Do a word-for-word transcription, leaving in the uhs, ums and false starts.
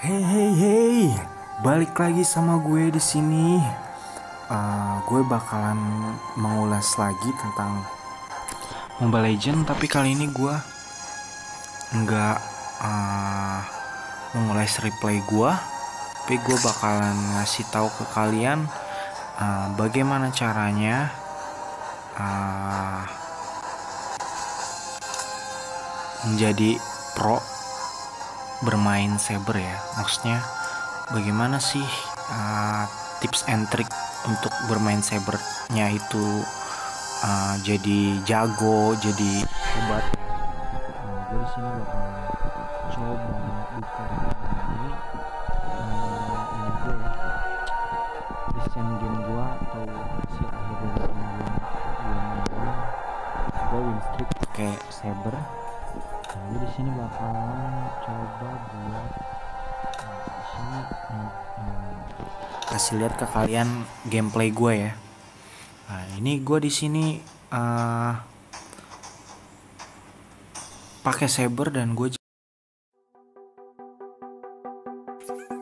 Hey hey hey, balik lagi sama gue di sini. Uh, gue bakalan mengulas lagi tentang Mobile Legends, tapi kali ini gue nggak uh, mengulas replay gue, tapi gue bakalan ngasih tahu ke kalian uh, bagaimana caranya uh, menjadi pro bermain saber ya. Maksudnya bagaimana sih uh, tips and trick untuk bermain sabernya itu uh, jadi jago, jadi hebat. Nah, gue di sini bakal coba buka ini uh, ini gue ya, desain game gue atau hasil akhir dari game gue gue main. Gue win streak pakai saber. Nah, gue di sini bakalan coba buat di sini hmm, hmm, kasih lihat ke kalian gameplay gue ya. Nah, ini gue di sini uh, pakai saber dan gue